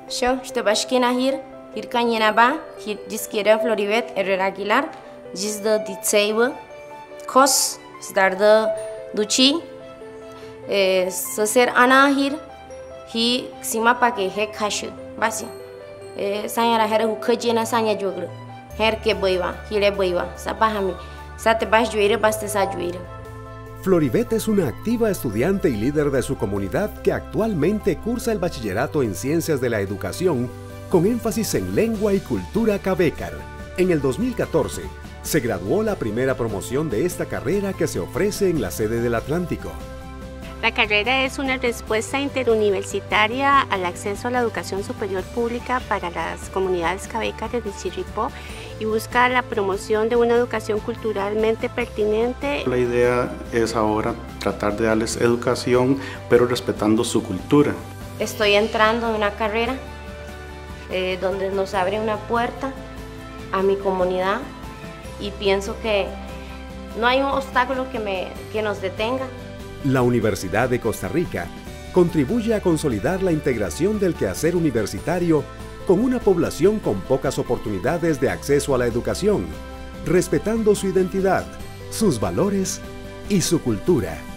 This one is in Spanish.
Yo estoy bashkina hir kanyena ba, hir diskira Floribet Herrera Aguilar, jis de ditseiba, kos, starda duchi, ser ana hi sima pa ke he khashu, basi. Sanya ra hera hukajena sanya jogre, her ke boiva, hire boiva, sapahami, sate bash juire baste sa juire. Floribet es una activa estudiante y líder de su comunidad que actualmente cursa el bachillerato en Ciencias de la Educación con énfasis en Lengua y Cultura Cabécar. En el 2014 se graduó la primera promoción de esta carrera que se ofrece en la sede del Atlántico. La carrera es una respuesta interuniversitaria al acceso a la educación superior pública para las comunidades cabécares de Chirripó y busca la promoción de una educación culturalmente pertinente. La idea es ahora tratar de darles educación, pero respetando su cultura. Estoy entrando en una carrera donde nos abre una puerta a mi comunidad y pienso que no hay un obstáculo que nos detenga. La Universidad de Costa Rica contribuye a consolidar la integración del quehacer universitario con una población con pocas oportunidades de acceso a la educación, respetando su identidad, sus valores y su cultura.